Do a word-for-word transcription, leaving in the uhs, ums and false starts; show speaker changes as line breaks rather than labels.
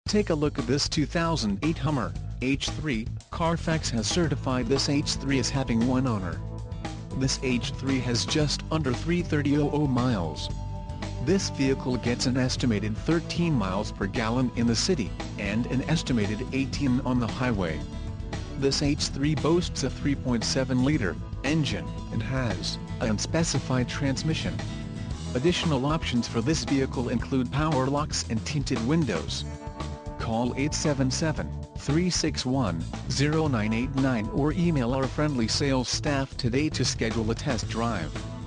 Take a look at this two thousand eight Hummer H three. Carfax has certified this H three as having one owner. This H three has just under three hundred thirty thousand miles. This vehicle gets an estimated thirteen miles per gallon in the city, and an estimated eighteen on the highway. This H three boasts a three point seven liter engine, and has an unspecified transmission. Additional options for this vehicle include power locks and tinted windows. Call eight seven seven, three six one, zero nine eight nine or email our friendly sales staff today to schedule a test drive.